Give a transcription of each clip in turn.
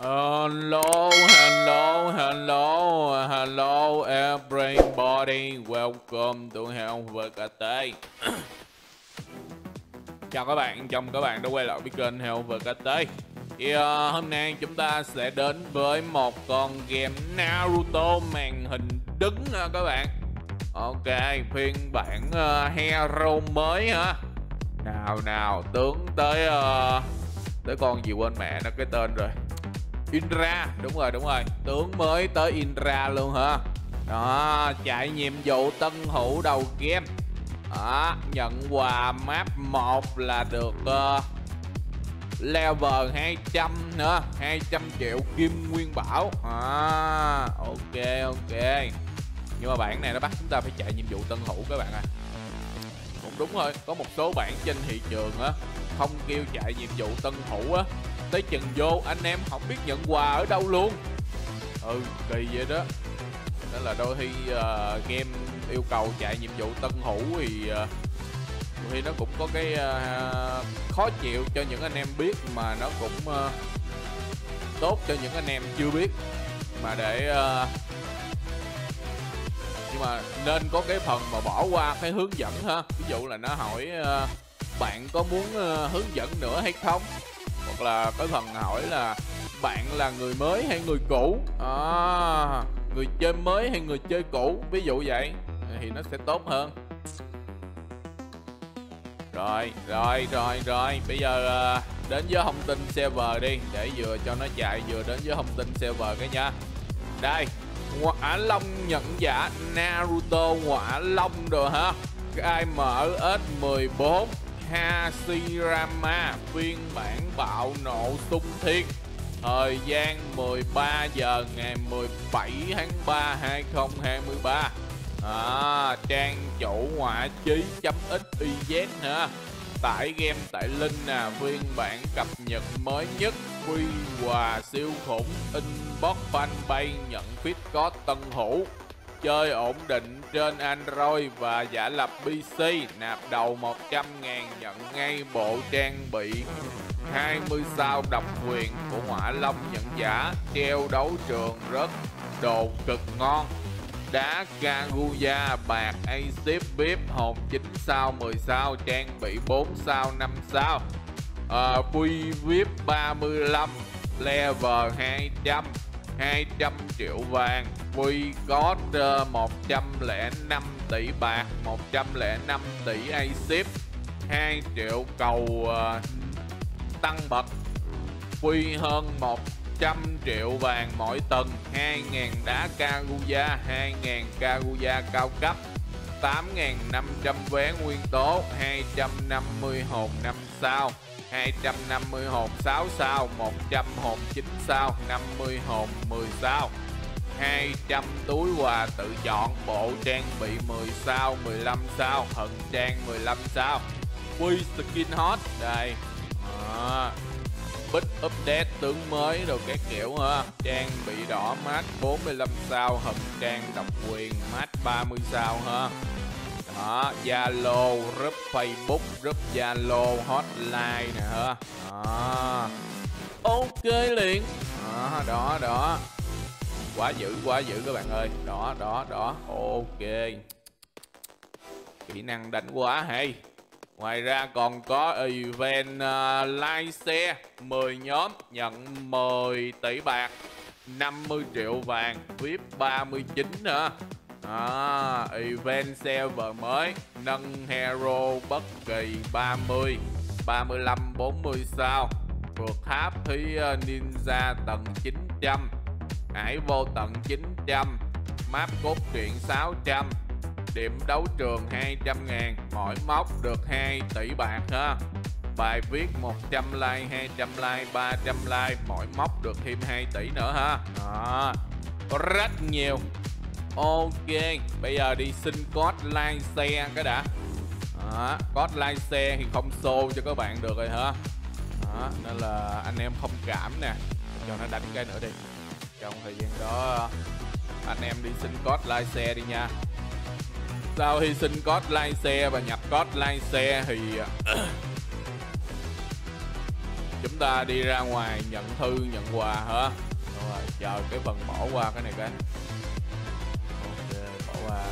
Hello, hello, hello, hello everybody, welcome to Hell VKT. Chào các bạn đã quay lại với kênh Hell VKT. Thì hôm nay chúng ta sẽ đến với một con game Naruto màn hình đứng ha các bạn. Ok, phiên bản hero mới ha. Nào tướng tới con gì quên mẹ nó cái tên rồi. Indra, đúng rồi, tướng mới tới Indra luôn hả. Đó, chạy nhiệm vụ tân hữu đầu game. Đó, nhận quà map 1 là được level 200 nữa, 200 triệu kim nguyên bảo. Ok. Nhưng mà bản này nó bắt chúng ta phải chạy nhiệm vụ tân hữu các bạn ạ. Cũng đúng thôi, có một số bản trên thị trường á không kêu chạy nhiệm vụ tân hữu á, tới chừng vô anh em không biết nhận quà ở đâu luôn. Kỳ vậy đó. Đó là đôi khi game yêu cầu chạy nhiệm vụ tân hữu thì nó cũng có cái khó chịu cho những anh em biết, mà nó cũng tốt cho những anh em chưa biết. Mà nhưng mà nên có cái phần mà bỏ qua cái hướng dẫn ha. Ví dụ là nó hỏi bạn có muốn hướng dẫn nữa hay không, hoặc là cái phần hỏi là bạn là người mới hay người cũ, người chơi mới hay người chơi cũ, ví dụ vậy thì nó sẽ tốt hơn. Rồi bây giờ đến với thông tin server đi, để vừa cho nó chạy vừa đến với thông tin server cái nha. Đây, Hỏa Long nhận giả Naruto Hỏa Long rồi hả. Cái MX14 Hashirama phiên bản bạo nộ xung thiên. Thời gian 13 giờ ngày 17 tháng 3 2023. Trang chủ hỏa chí.xyz ha. Tải game tại link nè. Phiên bản cập nhật mới nhất, quy quà siêu khủng, inbox fanpage nhận fit code tân hữu. Chơi ổn định trên Android và giả lập PC. Nạp đầu 100.000 nhận ngay bộ trang bị 20 sao độc quyền của Hỏa Long nhận giả. Treo đấu trường rất đồ cực ngon. Đá Kaguya bạc Acid VIP hồn 9 sao 10 sao, trang bị 4 sao 5 sao. Quy VIP 35 level 200 triệu vàng. Quy code 105 tỷ bạc, 105 tỷ Acid, 2 triệu cầu tăng bậc. Quy hơn 100 triệu vàng mỗi tầng, 2.000 đá Kaguya, 2.000 Kaguya cao cấp, 8.500 vé nguyên tố, 250 hồn 5 sao, 250 hồn 6 sao, 100 hồn 9 sao, 50 hồn 10 sao, 200 túi quà tự chọn, bộ trang bị 10 sao, 15 sao, hận trang 15 sao. Quy skin hot đây. Big update tướng mới rồi các kiểu ha. Trang bị đỏ mát 45 sao, hầm trang độc quyền mát 30 sao ha. Đó, Zalo, group Facebook, group Zalo, hotline nè ha. Ok liền. Đó. Quá dữ các bạn ơi. Đó. Ok. Kỹ năng đánh quá hay. Ngoài ra còn có event like xe 10 nhóm nhận 10 tỷ bạc, 50 triệu vàng, VIP 39 nữa. Event server mới nâng hero bất kỳ 30, 35, 40 sao, vượt tháp thí ninja tầng 900, hải vô tầng 900, map cốt truyện 600, điểm đấu trường 200.000, mỗi móc được 2 tỷ bạc ha. Bài viết 100 like, 200 like, 300 like, mỗi móc được thêm 2 tỷ nữa ha. Có rất nhiều. Ok, bây giờ đi xin code like xe cái đã. Code like xe thì không show cho các bạn được rồi hả. Nên là anh em thông cảm nè, cho nó đánh cái nữa đi. Trong thời gian đó anh em đi xin code like xe đi nha. Sau khi xin code like xe và nhập code like xe thì chúng ta đi ra ngoài nhận thư nhận quà hả? Rồi chờ cái phần bỏ qua cái này cái. Ok, bỏ qua.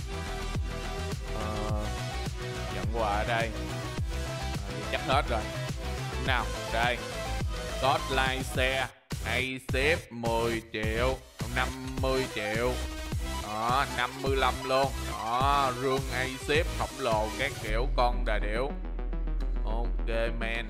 Nhận quà ở đây. Chắc hết rồi. Nào, đây. Code like xe ASIP 10 triệu, 50 triệu. Đó, 55 luôn. Đó, rương ASIP khổng lồ các kiểu, con đà điểu. Ok man.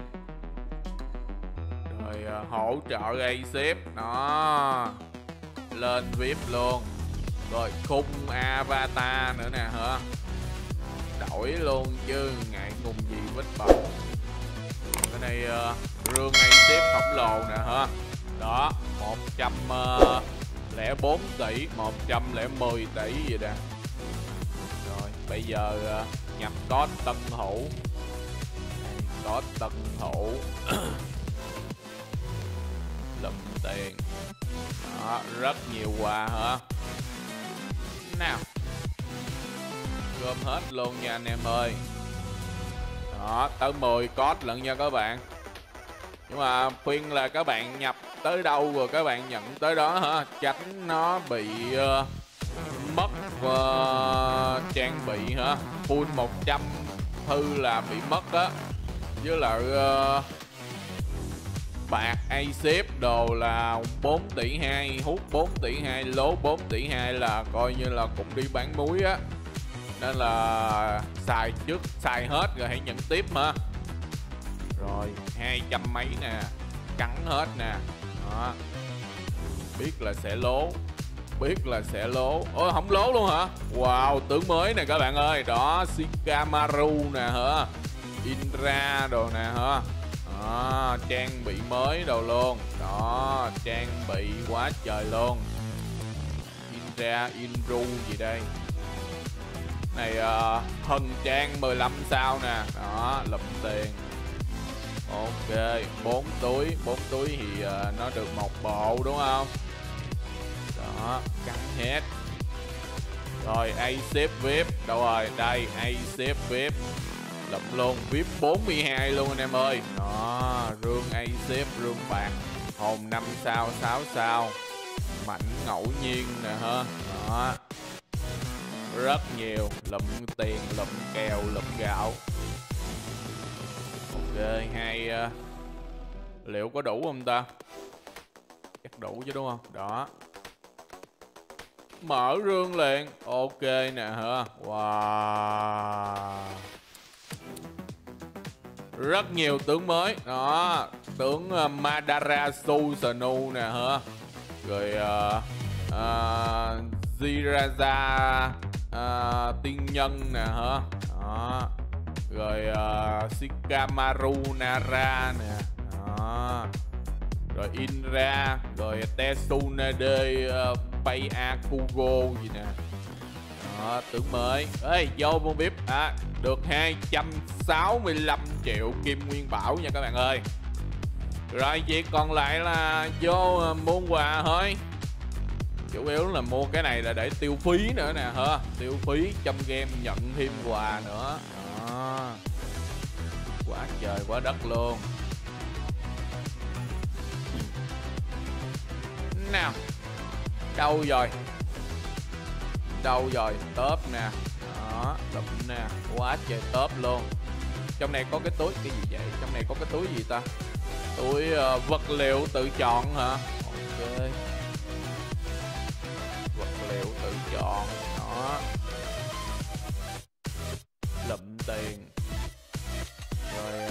Rồi hỗ trợ ASIP. Đó. Lên VIP luôn. Rồi khung avatar nữa nè hả? Đổi luôn chứ ngại ngùng gì vết bẩn. Cái này rương ASIP khổng lồ nè hả? Đó, 104 tỷ, 110 tỷ gì nè. Rồi, bây giờ nhập code tân thủ. Code tân thủ. Lụm tiền. Đó, rất nhiều quà hả? Nào. Gom hết luôn nha anh em ơi. Đó, tới 10 code lận nha các bạn. Nhưng mà khuyên là các bạn nhập tới đâu rồi các bạn nhận tới đó hả? Tránh nó bị mất trang bị hả? Full 100 thư là bị mất á. Với lại bạc ASIP đồ là 4 tỷ 2, hút 4 tỷ 2, lố 4 tỷ 2 là coi như là cũng đi bán muối á. Nên là xài trước, xài hết rồi hãy nhận tiếp hả? Rồi 200 mấy nè, cắn hết nè. Đó. Biết là sẽ lố, biết là sẽ lố. Ôi không lố luôn hả? Wow, tướng mới nè các bạn ơi. Đó, Shikamaru nè hả? Indra đồ nè hả? Đó, trang bị mới đồ luôn. Đó, trang bị quá trời luôn. Indra, Inru gì đây? Này Hân trang 15 sao nè. Đó, lụm tiền. Ok, 4 túi thì nó được một bộ đúng không? Đó, cắn hết. Rồi ASIP VIP đâu rồi? Đây ASIP VIP. Lụm luôn VIP 42 luôn anh em ơi. Đó, rương ASIP, rương bạc, hồn 5 sao, 6 sao, mảnh ngẫu nhiên nè ha. Đó, rất nhiều. Lụm tiền, lụm kèo, lụm gạo. Ok, liệu có đủ không ta? Chắc đủ chứ đúng không? Đó, mở rương liền. Ok nè hả? Wow, rất nhiều tướng mới. Đó, tướng Madara Susanoo nè hả? Rồi Jiraiya tiên nhân nè hả? Đó. Rồi Shikamaru Nara nè. Đó. Rồi Indra, rồi Tsunade Peiakugo gì nè. Đó, tướng mới. Ê, vô mua VIP được 265 triệu kim nguyên bảo nha các bạn ơi. Rồi việc còn lại là vô mua quà thôi. Chủ yếu là mua cái này là để tiêu phí nữa nè hả? Tiêu phí trong game nhận thêm quà nữa. Đó. Quá trời quá đất luôn. Nào, đâu rồi? Đâu rồi? Top nè. Đó, lụm nè. Quá trời top luôn. Trong này có cái túi cái gì vậy? Trong này có cái túi gì ta? Túi vật liệu tự chọn hả? Ok. Vật liệu tự chọn. Đó. Lụm tiền. Rồi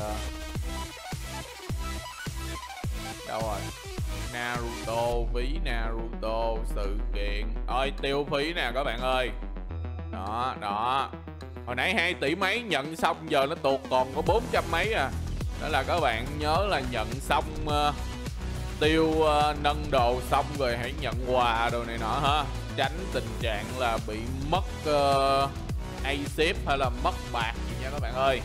đâu rồi? Naruto, ví Naruto, sự kiện. Ơi, tiêu phí nè các bạn ơi. Đó, đó. Hồi nãy 2 tỷ mấy nhận xong giờ nó tuột còn có 400 mấy à. Đó là các bạn nhớ là nhận xong tiêu nâng đồ xong rồi hãy nhận quà đồ này nọ ha. Tránh tình trạng là bị mất ASIP hay là mất bạc gì nha các bạn ơi.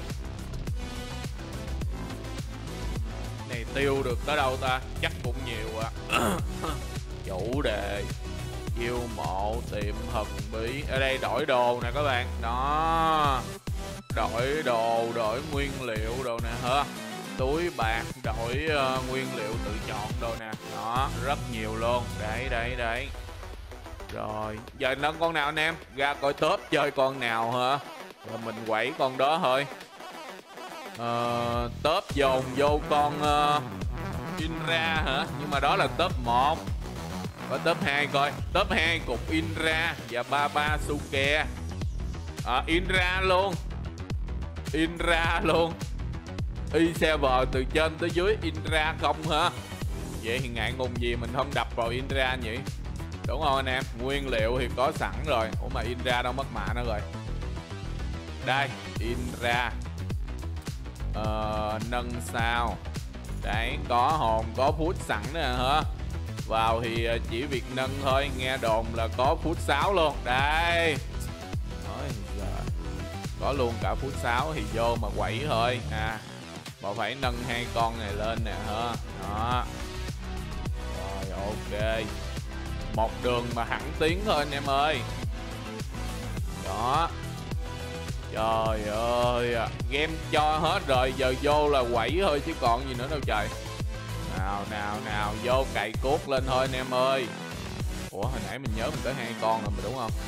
Này tiêu được tới đâu ta? Chắc cũng nhiều à. Chủ đề chiêu mộ tiệm thần bí. Ở đây đổi đồ nè các bạn. Đó, đổi đồ, đổi nguyên liệu đồ nè hả? túi bạc, đổi nguyên liệu tự chọn đồ nè. Đó, rất nhiều luôn. Đấy. Rồi, giờ nâng con nào anh em? Ra coi top chơi con nào hả? Rồi mình quẩy con đó thôi. Top dồn vô con Inra hả? Nhưng mà đó là top 1. Có top 2 coi. Top 2 cục Inra và Baba Suke. Inra luôn. E-server từ trên tới dưới Inra không hả? Vậy thì ngại ngùng gì mình không đập vào Inra nhỉ? Đúng không anh em? Nguyên liệu thì có sẵn rồi. Ủa mà Inra đâu mất mạ nó rồi. Đây, Inra. Nâng sao. Đấy, có hồn, có phút sẵn nè hả? Vào thì chỉ việc nâng thôi. Nghe đồn là có phút 6 luôn. Đây. Có luôn cả phút 6 thì vô mà quẩy thôi. Mà phải nâng 2 con này lên nè hả? Đó. Rồi ok. Một đường mà hẳn tiến thôi anh em ơi. Đó. Trời ơi, game cho hết rồi, giờ vô là quẩy thôi chứ còn gì nữa đâu trời. Nào, vô cày cuốc lên thôi anh em ơi. Ủa hồi nãy mình nhớ mình tới 2 con rồi mà đúng không?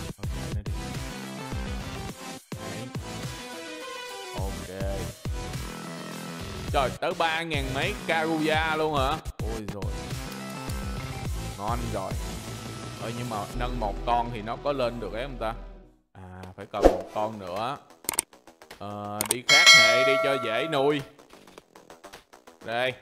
Ok. Trời, tới 3.000 mấy Karuya luôn hả? Ôi rồi. Ngon rồi. Nhưng mà nâng 1 con thì nó có lên được ấy không ta? Phải cần 1 con nữa. Đi khác hệ đi cho dễ nuôi. Đây.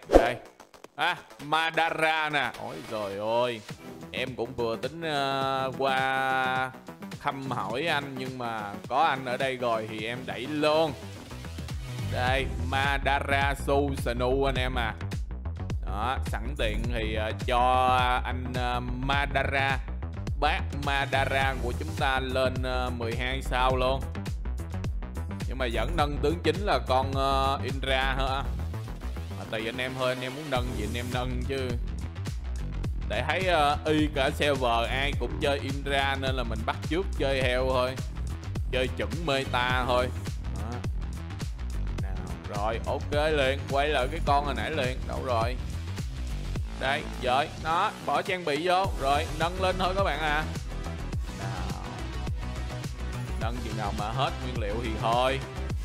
Madara nè. Ôi trời ơi. Em cũng vừa tính qua thăm hỏi anh, nhưng mà có anh ở đây rồi thì em đẩy luôn. Đây, Madara Susanoo anh em à. Đó, sẵn tiện thì cho anh Madara, bác Madara của chúng ta lên 12 sao luôn. Nhưng mà vẫn nâng tướng chính là con Inra hả? Tùy anh em thôi, anh em muốn nâng gì anh em nâng chứ. Để thấy cả server ai cũng chơi Inra nên là mình bắt chước chơi heo thôi. Chơi chuẩn meta thôi. Đó. Nào, rồi ok liền, quay lại cái con hồi nãy liền. Đâu rồi? Đây, rồi, nó bỏ trang bị vô. Rồi, nâng lên thôi các bạn à. Nào. Nâng chừng nào mà hết nguyên liệu thì thôi.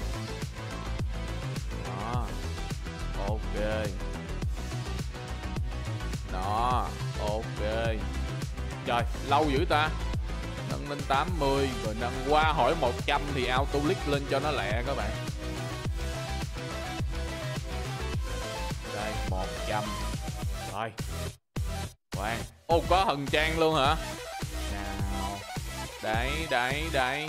Đó. Ok. Đó, ok. Trời, lâu dữ ta. Nâng lên 80, rồi nâng qua hỏi 100 thì auto click lên cho nó lẹ các bạn. Đây, 100. Rồi. Khoan. Ô, có hần trang luôn hả? Nào. Đấy.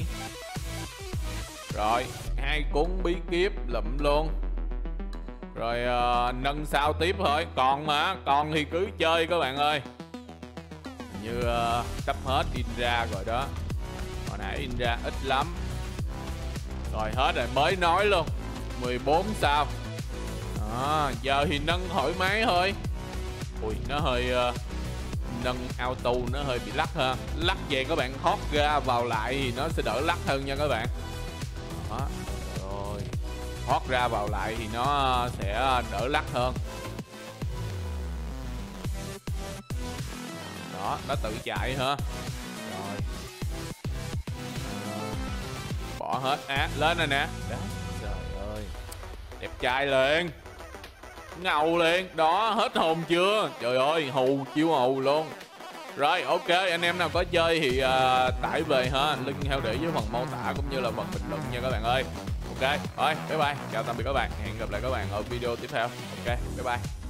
Rồi, 2 cuốn bí kíp lụm luôn. Rồi nâng sao tiếp thôi. Còn mà, còn thì cứ chơi các bạn ơi. Như sắp hết Inra rồi đó. Hồi nãy Inra ít lắm. Rồi hết rồi, mới nói luôn 14 sao. Giờ thì nâng thoải mái thôi. Ui, nó hơi nâng auto nó hơi bị lắc ha. Lắc về các bạn thoát ra vào lại thì nó sẽ đỡ lắc hơn nha các bạn. Đó. Rồi thoát ra vào lại thì nó sẽ đỡ lắc hơn. Đó, nó tự chạy hả? Rồi bỏ hết lên rồi nè. Đấy, trời ơi, đẹp trai liền, ngầu liền. Đó, hết hồn chưa? Trời ơi, hù chiêu hù luôn. Rồi ok, anh em nào có chơi thì tải về ha, link theo để dưới phần mô tả cũng như là phần bình luận nha các bạn ơi. Ok, rồi bye bye, chào tạm biệt các bạn, hẹn gặp lại các bạn ở video tiếp theo. Ok, bye bye.